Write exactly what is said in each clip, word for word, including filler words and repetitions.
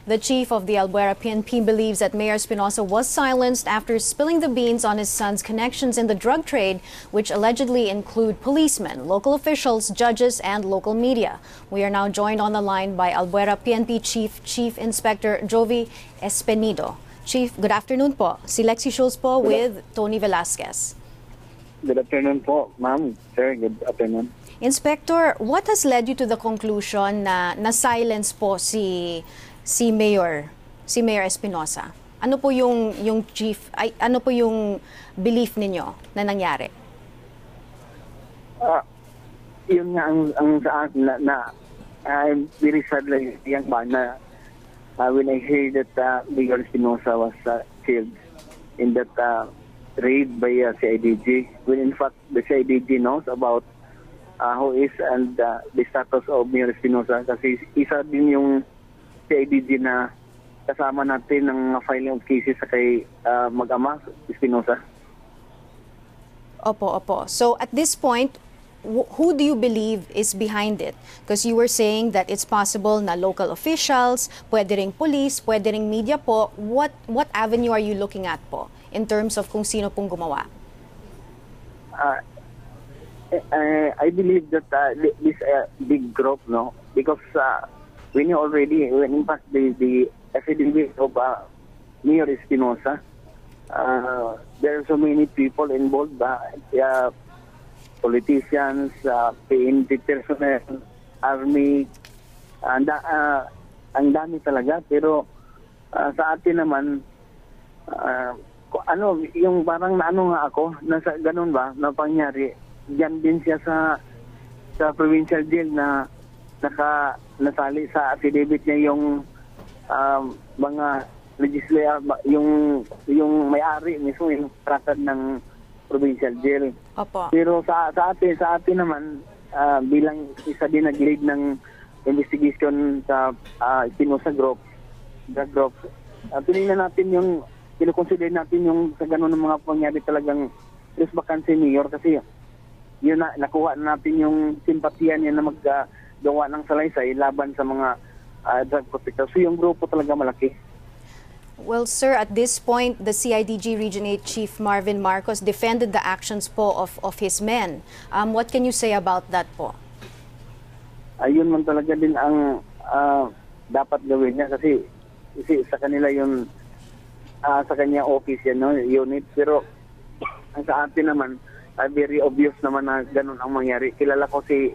The chief of the Albuera P N P believes that Mayor Espinosa was silenced after spilling the beans on his son's connections in the drug trade, which allegedly include policemen, local officials, judges, and local media. We are now joined on the line by Albuera P N P Chief Chief Inspector Jovi Espenido. Chief, good afternoon po. Si Lexi Schultz po with Tony Velasquez. Good afternoon po, ma'am. Sir, good afternoon. Inspector, what has led you to the conclusion na na-silence po si si Mayor, si Mayor Espinosa? Ano po yung yung chief ay ano po yung belief ninyo na nangyari? Ah, uh, yun nga ang, ang sa akin na, na I'm very sad like young man na uh, when I heard that uh, Mayor Espinosa was uh, killed in that uh, raid by uh, C I D G, when in fact the C I D G knows about Uh, who is and uh, the status of Mayor Espinosa, kasi isa din yung C I D G na kasama natin ng filing of cases sa kay uh, mag-ama Espinosa. Opo, opo. So at this point, who do you believe is behind it? Because you were saying that it's possible na local officials, pwede ring police, pwede ring media po. What, what avenue are you looking at po in terms of kung sino pong gumawa? Uh, Uh, I believe that uh, this uh, big group, no, because uh, when you already, when in fact the the affidavit of uh, Mayor Espinosa, uh, there are so many people involved, uh, uh, politicians, uh, P N P personnel, army, and uh, ang dami talaga. Pero uh, sa atin naman, uh, ano, yung parang naano nga ako, nasa ganun ba, na pangyari. Diyan din siya sa sa provincial jail na naka nasali sa affidavit niya yung um, mga legislator, yung yung may-ari mismo yung trusted ng provincial jail. Opo. Pero sa sa atin sa atin naman uh, bilang isa din nag-lead ng investigation sa uh, Espinosa group, drug group, uh, tinignan natin yung kino-consider natin yung sa ganun ng mga pangyari talagang is vacancy mayor kasi yun na, nakuha natin yung simpatiya niya na maggawa uh, ng salaysay laban sa mga uh, drug protectors. So yung grupo talaga malaki. Well, sir, at this point, the C I D G Region eight Chief Marvin Marcos defended the actions po of, of his men. Um, what can you say about that po? Ayun man talaga din ang uh, dapat gawin niya kasi, kasi sa kanila yung uh, sa kanya office yan, no, unit. Pero ang sa atin naman, Uh, very obvious naman na ganun ang mangyari. Kilala ko si,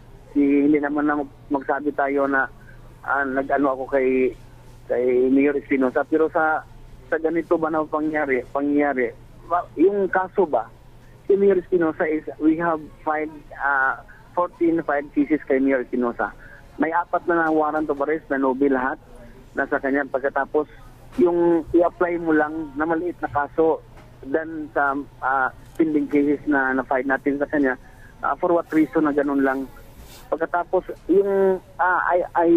si hindi naman na magsabi tayo na uh, nag-ano ako kay kay Mayor Espinosa. Pero sa sa ganito ba na pangyari, pangyari, yung kaso ba, si Mayor Espinosa is, we have filed uh, fourteen filed cases kay Mayor Espinosa. May apat na na warrant of arrest na nobe lahat nasa kanya. Pagkatapos, yung i-apply mo lang na maliit na kaso dan sa uh, pending cases na na-file natin sa kanya, uh, for what reason na ganun lang. Pagkatapos, yung uh, I, I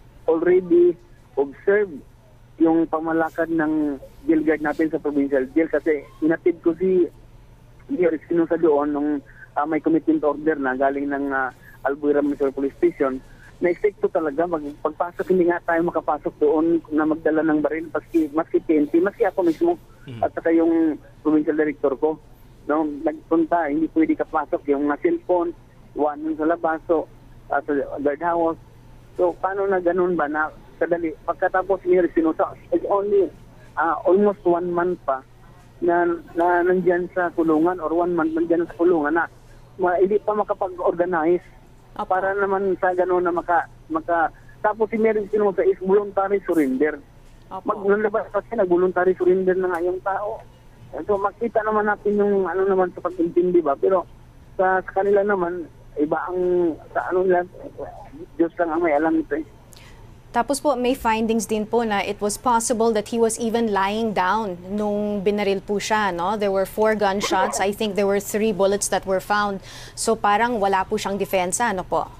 already observed yung pamalakad ng jail guard natin sa provincial jail kasi inatid ko si Mayor Espinosa doon nung uh, may commitment order na galing ng uh, Albuera Municipal Police Station. Na-expect ko talaga, mag, pagpasok hindi nga tayo makapasok doon na magdala ng baril, maski, maski P N P, maski ako mismo, mm-hmm. at saka yung provincial director ko. No, nagpunta, hindi pwede kapasok yung na cellphone, one sa labas, so, uh, sa guardhouse. So, paano na ganun ba na kadali? Pagkatapos Mayor Espinosa, it's only uh, almost one month pa na, na nandyan sa kulungan or one month nandyan sa kulungan na ma, hindi pa makapag-organize. Para naman sa gano'n na maka, maka... Tapos si Mayor Espinosa is voluntary surrender. Maglabas kasi nag-voluntary surrender na nga yung tao. So makita naman natin yung ano naman sa pag-intindi ba. Pero sa, sa kanila naman, iba ang sa ano nila, Diyos lang ang may alam ito eh. Tapos po may findings din po na it was possible that he was even lying down nung binaril po siya, no? There were four gunshots. I think there were three bullets that were found. So parang wala po siyang depensa, ano po?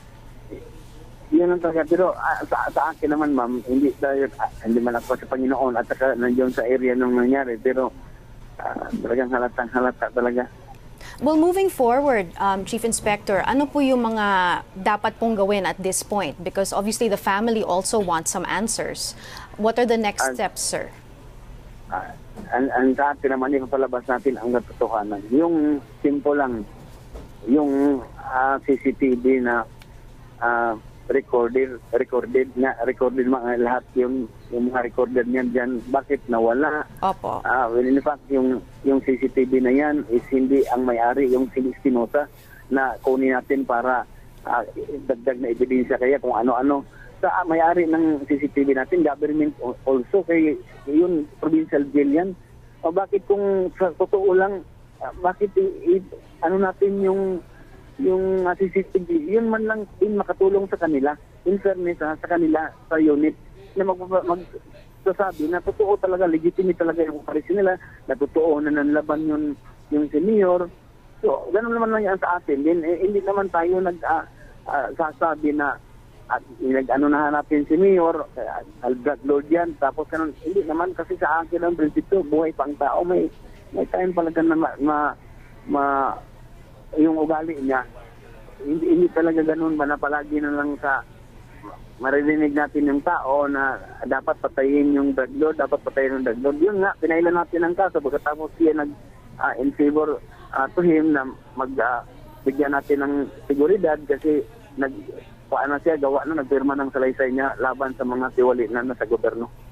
Yun ang talaga. Pero uh, sa, sa akin naman, ma'am, hindi, dahil, uh, hindi man ako sa Panginoon at saka nandiyon sa area nung nangyari. Pero uh, talagang halatang halata talaga. Well, moving forward, um, Chief Inspector, ano po yung mga dapat pong gawin at this point? Because obviously the family also wants some answers. What are the next Uh, steps, sir? Uh, ang, ang sa atin naman, ipapalabas natin ang katotohanan. Yung simple lang, yung uh, C C T V na uh, recorded, recorded nga, recorded mga lahat yung, yung mga recorded niyan dyan, bakit nawala? Opo. Uh, well, in fact, yung, yung C C T V na yan is hindi ang may-ari, yung si Espinosa na kunin natin para uh, dagdag na ebidensya kaya kung ano-ano. Sa uh, may-ari ng C C T V natin, government also, kay yun, provincial jail yan. O bakit kung sa totoo lang, uh, bakit i, i, ano natin yung yung uh, C C T V, yun man lang din makatulong sa kanila, in fairness ha, sa kanila, sa unit, na magsasabi na totoo talaga, legitimate talaga yung operasyon nila, na totoo na nanlaban yung, yung senior. So, ganun naman lang yan sa atin. Din, eh, hindi naman tayo nag, uh, uh, sasabi na at nag-ano na hanapin si Mayor, uh, Albert Lord yan, tapos ganun, hindi naman kasi sa akin ang prinsipyo, buhay pang tao, may, may time talaga na ma, ma, ma yung ugali niya, hindi, hindi talaga ganun ba na palagi na lang sa maririnig natin yung tao na dapat patayin yung drug lord, dapat patayin yung drug lord. Yun nga, pinailan natin ang kaso, pagkatapos siya nag uh, in favor uh, to him na mag uh, bigyan natin ng seguridad kasi nag paano siya gawa na nagpirma ng salaysay niya laban sa mga tiwali na nasa gobyerno.